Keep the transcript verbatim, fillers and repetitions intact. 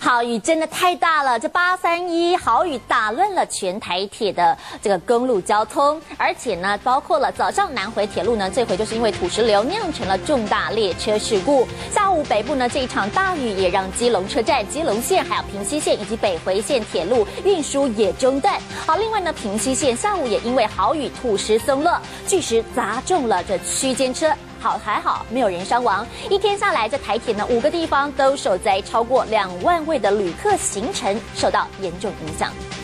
好雨真的太大了，这八三一豪雨打乱了全台铁的这个公路交通，而且呢，包括了早上南回铁路呢，这回就是因为土石流酿成了重大列车事故。下午北部呢这一场大雨也让基隆车站、基隆线、还有平西线以及北回线铁路运输也中断。好，另外呢，平西线下午也因为豪雨土石松落，巨石砸中了这区间车。好，还好没有人伤亡。一天下来，这台铁呢五个地方都受灾，超过两万位的旅客行程受到严重影响。